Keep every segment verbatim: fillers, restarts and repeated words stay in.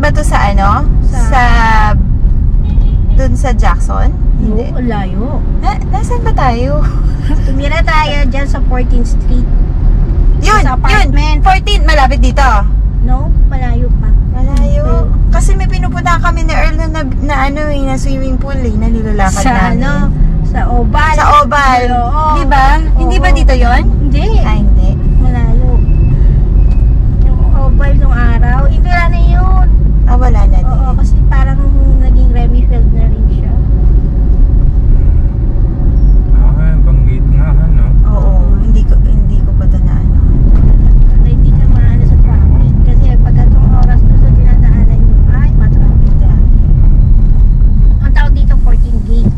ba to sa ano? Sa... sa dun sa Jackson? Hindi. Oo, layo. Na, nasaan ba tayo? Tumira tayo dyan sa fourteenth street. Yun, sa apartment. Yun, fourteen, malapit dito. No, malayo pa. Malayo. Kasi may pinupunta kami ni Earl na, na, na ano eh, na swimming pool eh, na nilalakad sa namin. Ano, sa Oval. Sa Oval. Oo. Di ba? Hindi ba dito yon? Hindi. Ay, hindi. Malayo. Yung Oval nung araw, hindi wala na yun. Ah, wala na din. Oo, kasi parang naging Remy Field na rin siya. Ah, banggit nga, ano? Oo, hindi ko hindi ko pa ito na ano. Para hindi ka maano sa traffic. Kasi pag itong oras doon sa dinadaanan nyo, ay, matraffic na. Ang tawag dito, fourteen gate.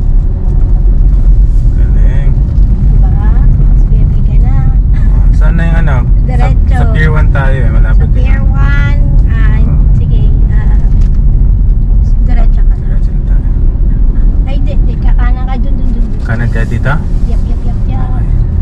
Galing. Diba? S B M A ka na. Saan na yung ano? Diretso. Sa, sa Pier one tayo eh, malapit Sa Pier one, ah, Oh. sige, ah, diretso ka na. Diretso na tayo. Ay, di, di, kakanan ka dun, dun, dun, dun. Kanan ka dito? Yap, yap, yap, yap. Okay.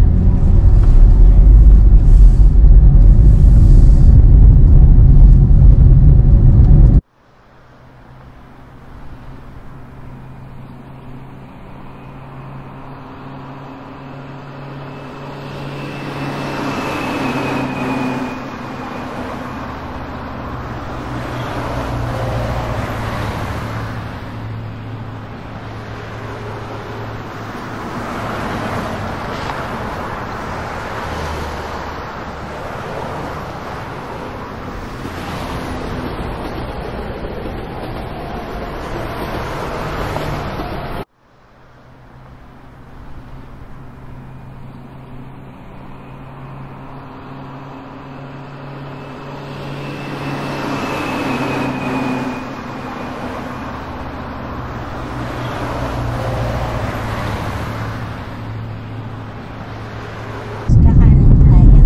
Kakanan tayo.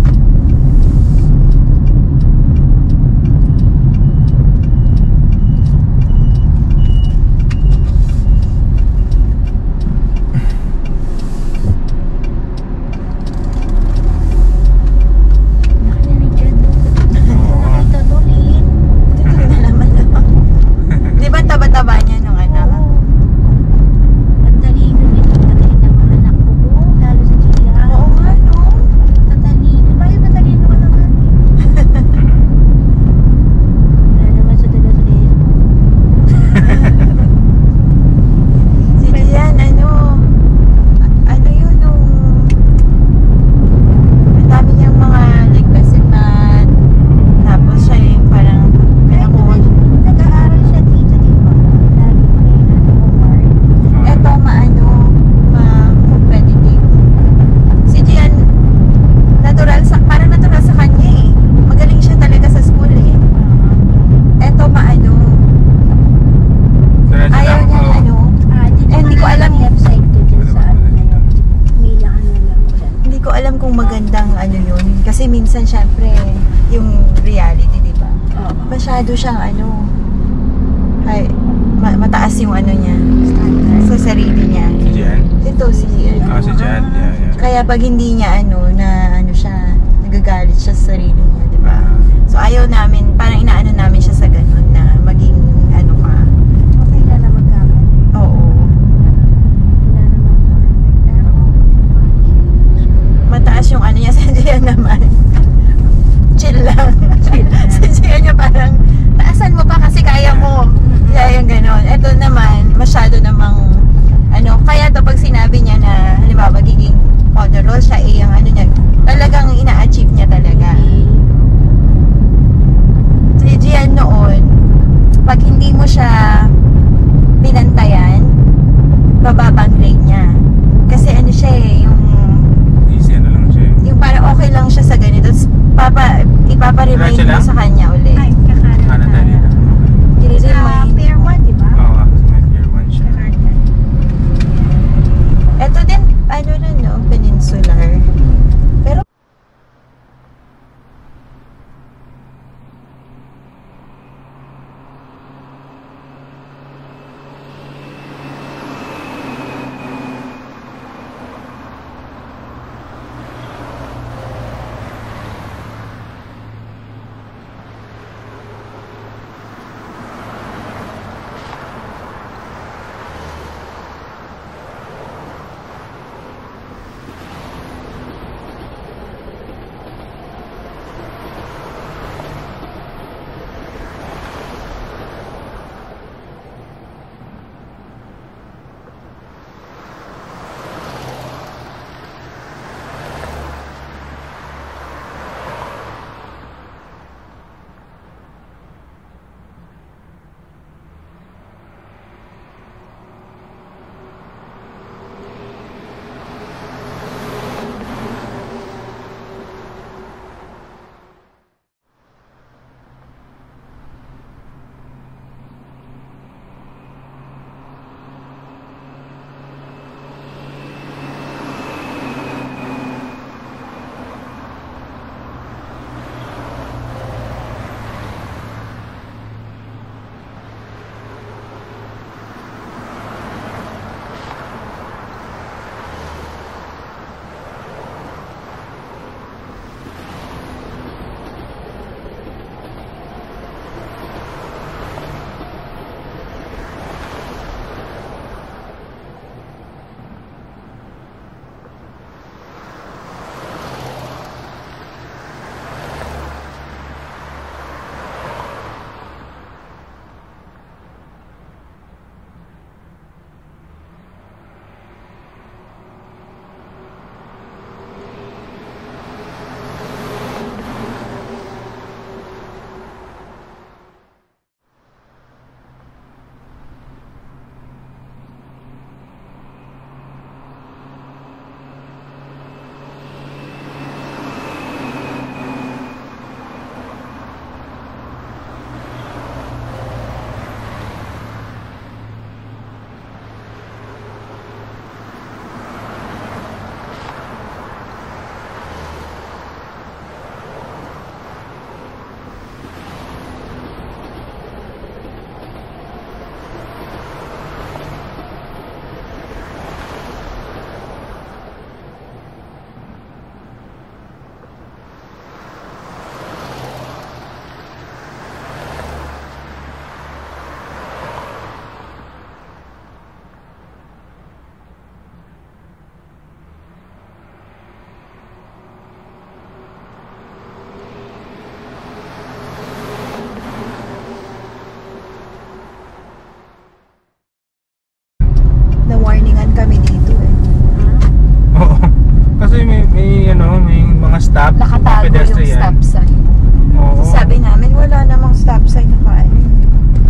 Nakinig dyan. Nakita to, Lin. Dito na naman ako. Di ba taba-taba niya nung ano? Ang talino nito, pati ng mga anak ko, oh, lalo sa Chila. Oo nga, no? Tatalino. Bakit tatalino ka naman? Wala naman sa dagat-lit. Si Gian, ano? a- Ano yun nung... Ang dami niyang mga ligtas-ipat. Tapos siya yung parang pinakuha. Nag-aaral siya dito, di ba? Lagi pa rin ano, Omar. Eto, maano, ma-competitive. Si Gian, natural sa, parang natural sa kanya eh. Magaling siya talaga sa school eh. Eto, maano, Diretso ayaw lang? niya Oo. ano, Ah, dito Eh, hindi ko alam. website ko dyan sa ano na Dito. yun. Umilahan na lang dyan. hindi ko alam kung magandang ano yun. Kasi minsan syempre, yung reality, di ba? Oo. Masyado siyang ano, ay, ma- mataas yung ano niya, Standard. sa sarili niya. Si Jen? Ito si, ano, Ah, si Jen. Yeah, yeah. kaya pag hindi niya ano, na ano siya, nagagalit siya sa sarili niya, di ba? Ah. So ayaw namin, parang inaano namin siya sa ganun na maging ano ka. Okay na na magkakaroon. Oo. Wala naman perfect. Pero, Mataas yung ano niya, sa Gian naman. Chill lang. Chill lang. Sa Gian niya parang, taasan mo pa kasi kaya mo. Kaya yung ganun. Ito naman, masyado namang, ano, kaya to pag sinabi niya na, halimbawa, magiging honor roll siya, eh, yung ano niya, talagang ina-achieve niya talaga.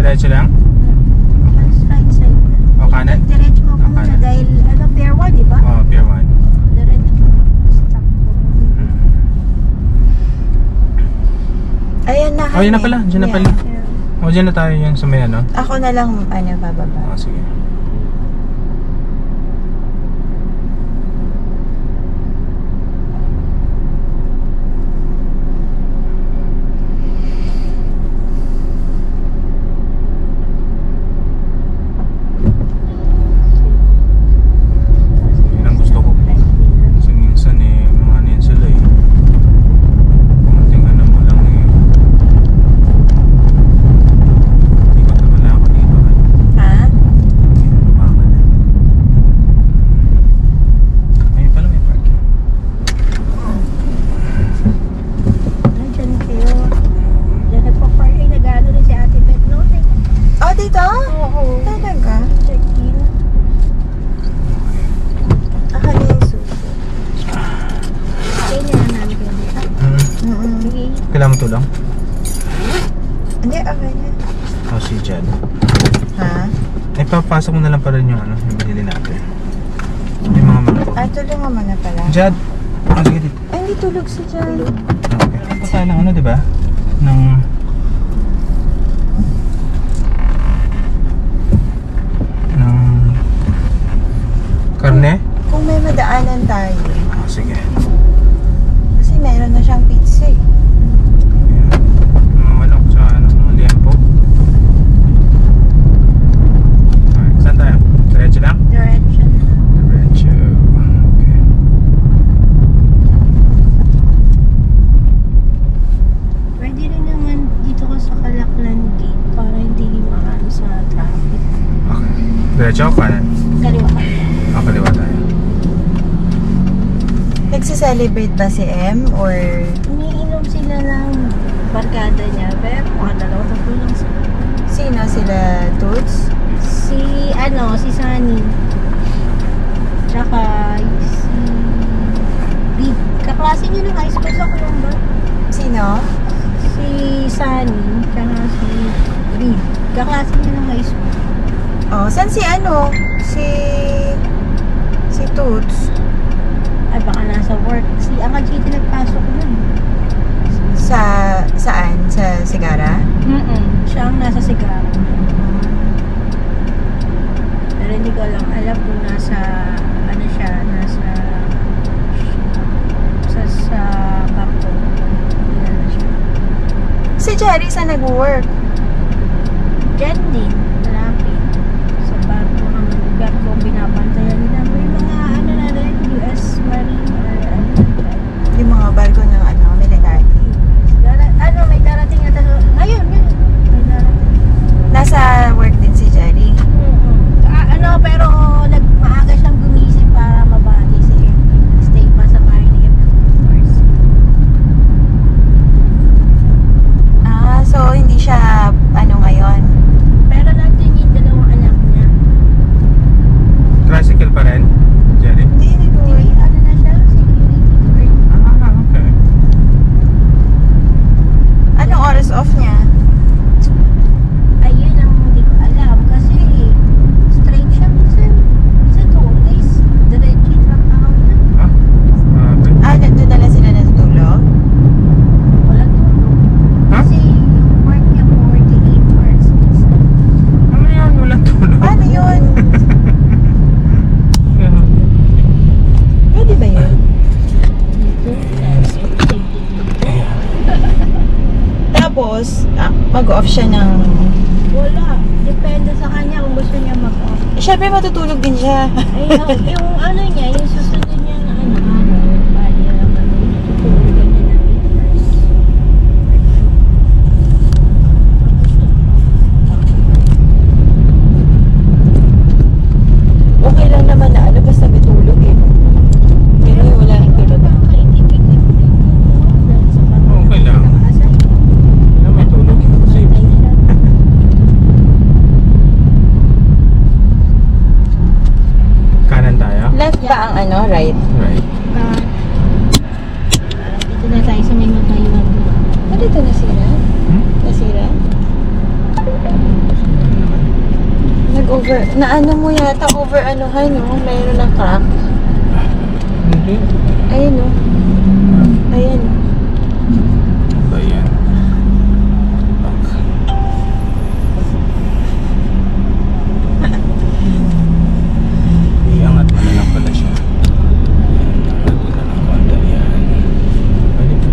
Diretso lang? Mas right side na. O kanan? Diretso ako O, muna kanan. dahil ano, Pier one, di ba? Oo, Pier one. Diretso. Stop ko. Ayan na. Oh, yun na pala. Diyan na Yeah. pala. Yeah. O, dyan na tayo yung sa may ano. Ako na lang, ano, bababa. O, sige. Yun ang gusto ko. Kasi minsan eh, mga ano yan sila eh. Kumunting ano mo lang eh. Ikot na pala ako dito. Ha? Baba ka na. Ayun pala may parking. Nandiyan kayo. Diyan nagpa-park ay nag-ano rin si Ate Beth noon eh. Oh, dito? Oo. Talaga? Check-in. Ako na yung suso. Kaya niya na namin kayo dito. Hmm. Mm-mm. Sige. Kailangan mo tulong? Hindi, okay na. O, si Jed. Ha? Eh, papasok mo na lang pa rin yung ano, yung binili natin. Yung mga mango. Ah, tulungan mo na pala. Jed! O, sige dito. Ay, hindi tulog si Jan. Okay. Ito tayo ng ano, di ba? Ng... ng... karne? Kung may madaanan tayo. O, sige. Kasi meron na siyang pizza eh. Ayan. Mga manok sa ano, mga liempo. Alright, saan tayo? Diretso lang? Direction na. Diretso. Okay. Pwede rin naman dito ka sa Kalaklan Gate para hindi maano sa traffic. Okay. Diretso o kanan? Kaliwa ka. O, kaliwa tayo. Nagsi-celebrate ba si M or... Umiinom sila ng barkada niya, pero mga dalawa tatlo lang sila. Sino sila? Toots? Si, ano, si Sunny. Tsaka si Reed. Kaklase niyo ng high school sa Colombo. Sino? Si Sunny, tsaka si Reed. Kaklase niyo ng high school. Oh, saan si ano? Si... Si Toots. Ay, baka nasa work. Si Uncle J T nagpasok nun. Sa... Saan? Sa Sigara? Mm-mm. Siya ang nasa sigara. Pero hindi ko lang alam kung nasa, ano siya, nasa, sa, sa bangko. Ilan na siya. Si Jerry saan nag-work? Diyan din, malapit. Sa bangko ang lugar ko binabantayan nila. May mga, ano na rin, U S Marine or ano na. Yung mga barko ng ano, military. Dara- Ano, may darating na talo. Ngayon, ngayon. May darating. Nasa work din si Jerry. Mm-mm. Ah, ano, pero nag maaga siyang gumising para mabati si M. Stay pa sa bahay ni M. Ah, so hindi siya ano ngayon. Pero nandun yung dalawang anak niya. Tricycle pa rin? Jerry? Hindi, hindi ko. Hindi, ano na siya, security guard. Ah, okay. Anong oras off niya? Ayun ang hindi ko alam. Kasi straight siya minsan. Minsan two days. Diretso lang ako na. Ah, grabe. Ah, doon na lang sila natutulog? Walang tulog. Ha? Kasi yung work niya forty-eight hours. minsan. Ano yan? Walang tulog. Paano yun? Pwede ba yun? Dito, expected dito. Tapos, ah, mag-off siya ng... Wala. Depende sa kanya kung gusto niya mag-off. Siyempre matutulog din siya. Ay, yung, yung ano niya, yung susunod niya na ano, araw, bali na naman, tutulugan niya ng eight hours. Okay lang naman na ano, basta may tulog eh. Pero wala nang tulog. Nakakaintipid din din yun, dahil sa pag- Okay lang. nakakasal. Ano, may tulog. Safe. Ay, siya. Kanan tayo? Left ba ang ano, right? Right. Ah, ah, dito na tayo sa may magayuan. Ah, dito nasira? Hmm? Nasira? over, na ano mo yata, over anuhan, no? Mayroon ng crack. Hindi. Ayun, no? Ayan. Ba yan? Iangat mo na lang pala siya. Iangat mo na lang konti yan. Pwede po.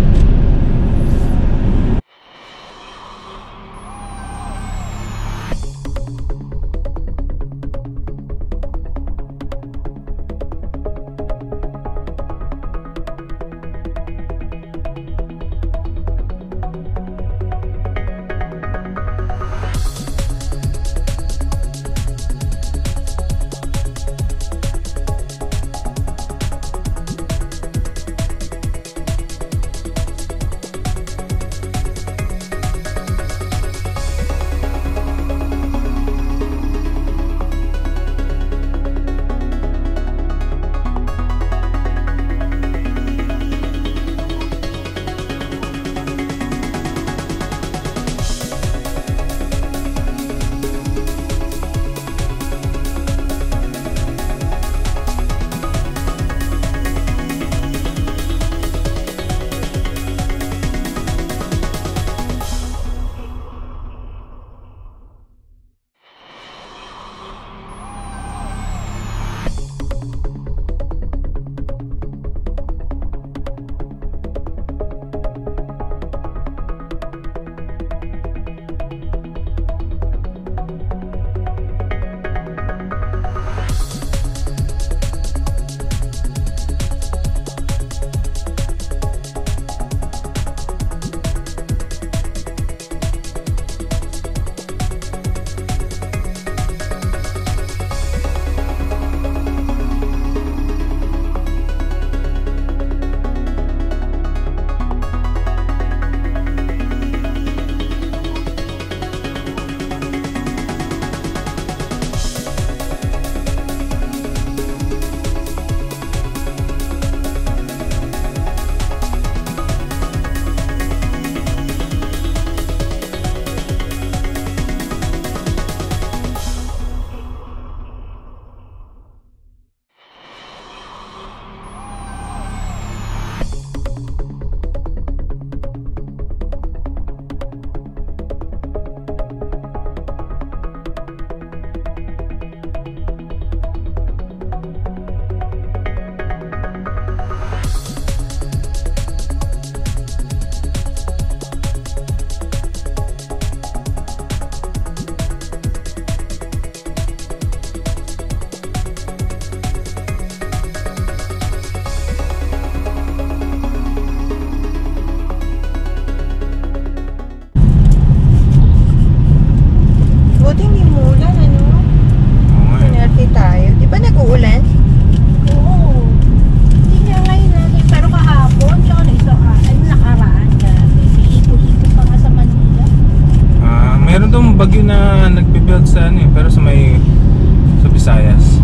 bagyo na nagbe-build sa ano eh, pero sa may sa Visayas.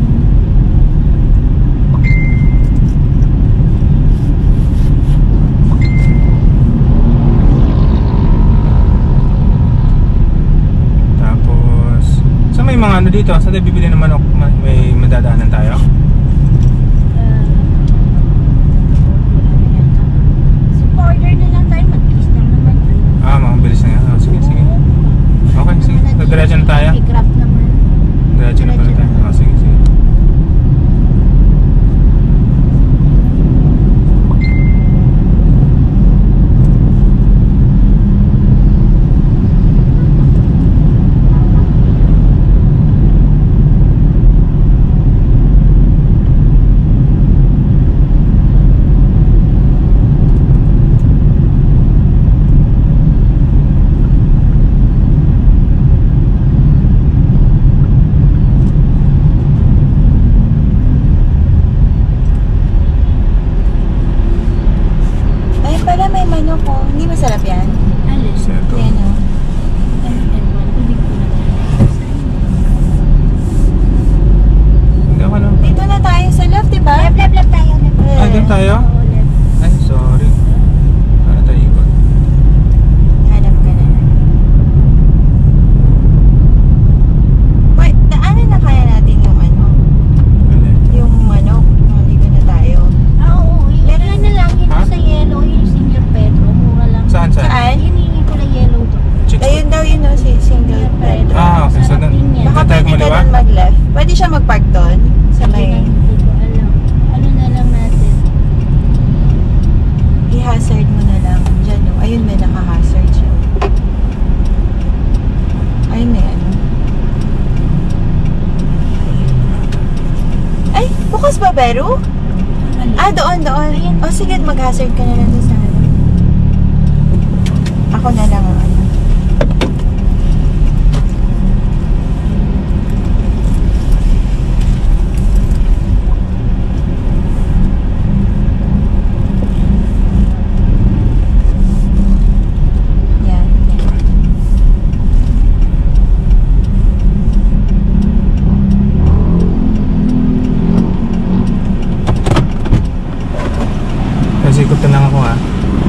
Tapos sa may mga ano dito, sa tayo bibili ng manok, may madadaanan tayo. Order na lang tayo, mag-kiss lang naman. Ah, mabilis na yan. Oh, sige, sige. Okay, sige. Diretso na tayo. Grab naman. Diretso na pala tayo. Oh, sige, sige. single bed. Ah, okay. So, Sarap na- din yan. Baka Dito tayo pwede ka kumaliwa? doon mag-left. Pwede siya mag-park doon. Sa may Hindi ko alam. Ano na lang natin? i-hazard mo na lang. Diyan, no? Ayun, may naka-hazard siya. Ayun, may ano. Ay, bukas ba, Beru? Ah, doon, doon. O, sige, mag-hazard ka na lang doon sa ano. Ako na lang ang ano. Yan. Kasi ikot na lang ako ha.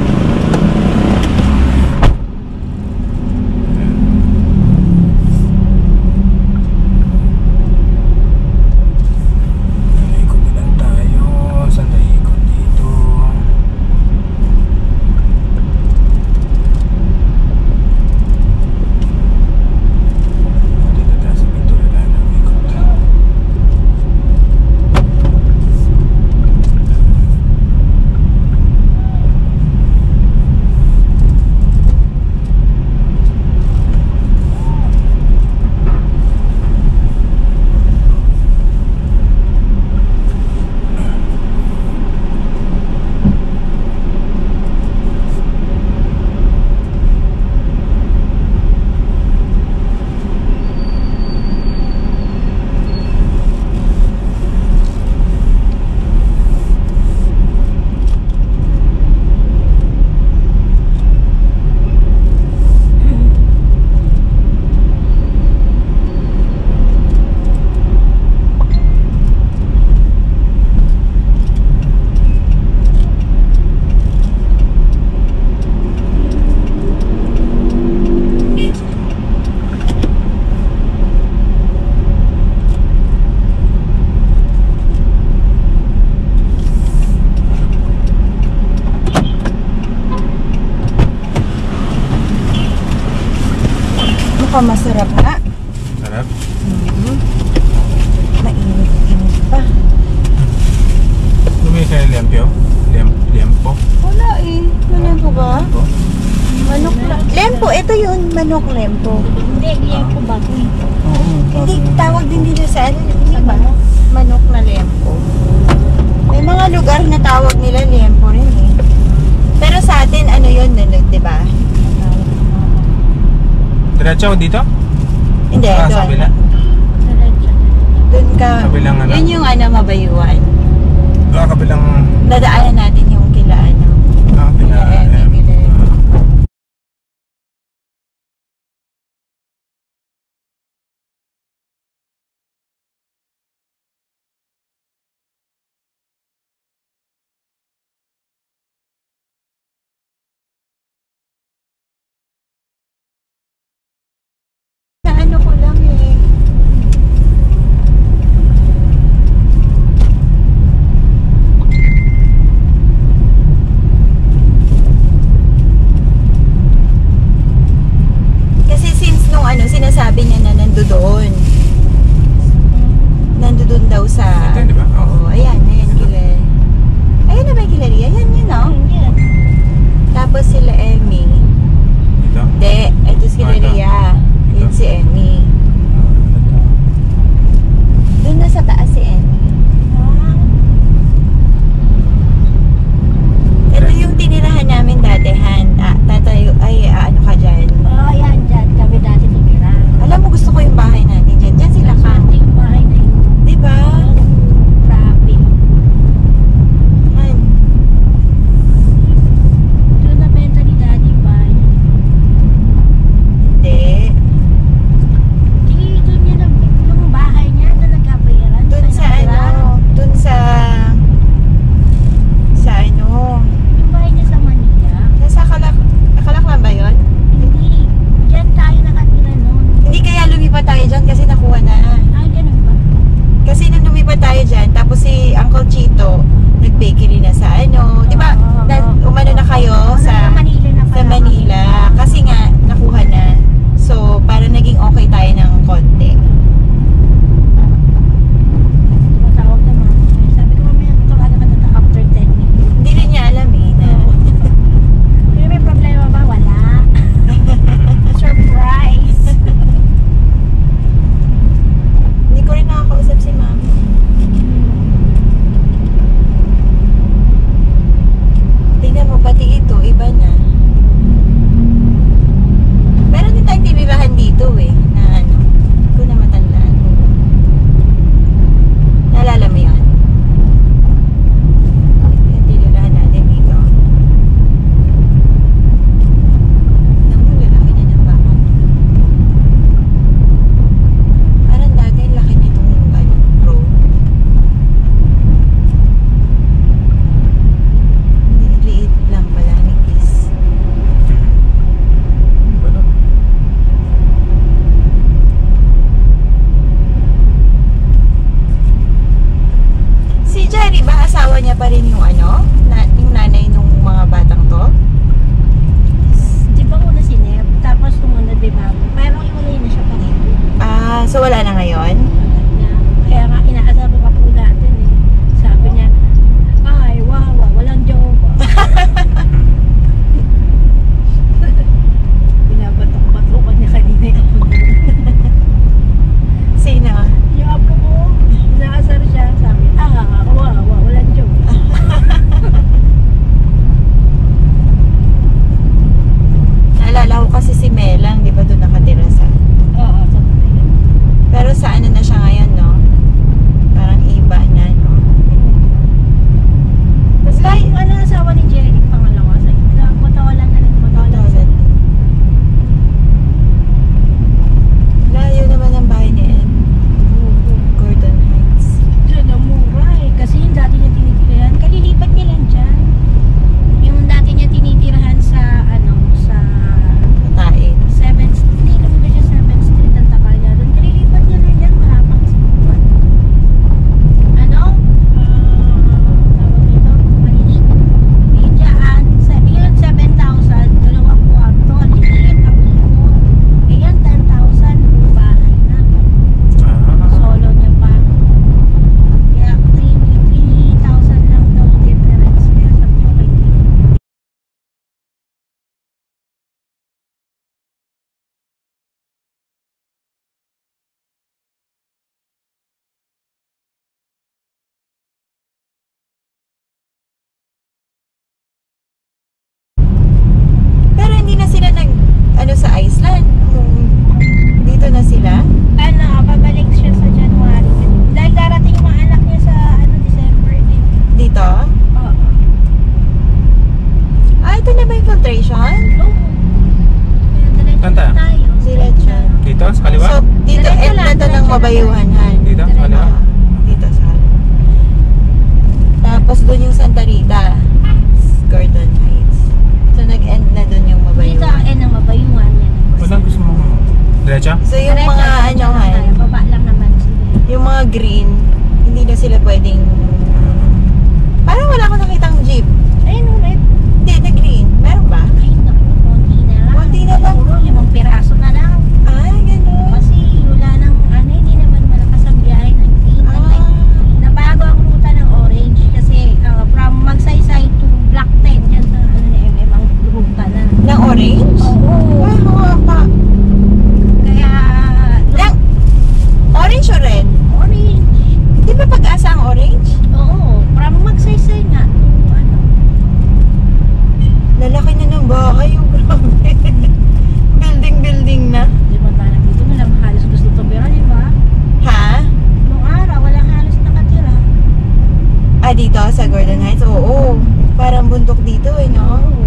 Ikot na lang tayo. Saan tayo ikot dito? Dito tayo sa pintura tayo na ikot. Mukhang masarap nga. Sarap. Mm-hmm. Mainit-init pa. Lumili kayo lempyo? Lem lempo? Wala eh. Lempo ba? Lempo? Manok la- Lempo, ito yun. Manok lempo. Hindi, hindi ko bago. Oo. Hindi, tawag din dito sa ano. Hindi ba? Manok na lempo. May mga lugar na tawag nila lempo rin eh. Pero sa atin, ano yun, ano, di ba? Diretso dito? Hindi, Ah, sa doon. kabila? Doon ka. Kabilang ano? Yun yung ano, mabayuan. Ah, kabilang... Dadaanan natin yung kila ano. Ah, Kila kila... Emmy, em, kila Emmy. Na ano ko lang eh. Kasi since nung ano, sinasabi niya na nandoon. Nandoon daw sa... Ito, di ba? Oo, ayan, ayan kila... Ayan na ba yung kila Ria? Ayan yun, no? Yan. Tapos sila Emmy. Dito? Hindi, ito sila Ah, ito. Ria. Yun Ito. si Emmy. Doon na sa taas si Emmy. Ito yung tinirahan namin dati, Han. Ah, tatay, ay, ah, ano ka dyan? Oo, yan dyan. Kami dati tumira. Alam mo, gusto ko yung bahay natin dyan. Dyan sila ka. Ating bahay na yun. Diba? Grabe. Han. Doon nabenta ni Daddy yung bahay niya. So wala na ngayon? Wala na. Kaya nga inaasar pa po natin eh. Sabi niya, ay, wawa, walang jowa. Binabatok-batokan niya kanina yung apo niya. Sino? Yung apo ko, inaasar siya. Sabi, ah, wawa, walang jowa. Naalala ko kasi si Melang, di ba doon nakatira sa... Oo, sabi niya. Pero sa ano na siya ngayon, no? Parang iba na, no? Tapos yung ano, asawa ni Jerry, pangalawa sa inyo. Matawalan na rin, matawalan sa inyo. Layo naman ang bahay ni Ed. Gordon Heights. Diyan na mura eh. Kasi yung dati niya tinitirahan, kalilipat niya lang dyan. Yung dati niya tinitirahan sa, ano, sa Patain. seventh Street. Hindi naman ba siya seventh Street ang takal niya doon. Kalilipat niya lang dyan, malapang sa buwan. Ano? Ah, tawag nito, maliit. Eh, dyan, sa- yun, seven thousand, dalawang kwarto, liit, ang dito. Eh, yan, ten thousand, bahay na. Ah. Solo niya pa. Kaya three thousand lang daw difference. Kaya sabi niya kay Pero hindi na sila nag... Ano sa Iceland? Hmm, Dito na sila? ano, babalik siya sa January. Dahil darating yung mga anak niya sa ano December din. Dito? Oo. Ah, ito na ba yung filtration? Oo. Kaya diretso Kanta? na tayo. Diretso. Dito, sa kaliwa? So, dito, Diretso Ed lang, na to ng diretso Mabayuhan, lang. Han. Dito, sa kaliwa? Oo, dito sa... Tapos doon yung Santa Rita. Gordon Heights. So, nag-end na doon yung Dito Mabayuhan. eh nang mabayuan yan. Walang gusto mo. Diretso? So, yung Diretso, mga diretso ano, lang Han, tayo. Baba lang naman sila. yung mga green, hindi na sila pwedeng... Parang wala akong nakitang jeep. Ayun, ulit. Hindi, na green. Meron ba? Ay, naku, konti na lang. Konti na lang? Siguro, limang piraso na lang. Ah, ganun. Kasi wala nang, ano, hindi naman malakas ang biyahe ng green. Ah. Nabago ang ruta ng orange kasi uh, from Magsaysay to Block ten yan sa ano ni M M ang ruta na. Ng orange? Oo. Ay, oo pa. Kaya Lang, orange o red? orange. Di ba pag-asa ang orange? Oo. From Magsaysay nga to ano. Lalaki na ng bahay, yung grabe. Building-building na. Di ba parang dito wala halos gusto tumira, di ba? Ha? Nung araw wala halos nakatira. Ah, dito sa Gordon Heights? Oo. Parang bundok dito eh, no? Oo.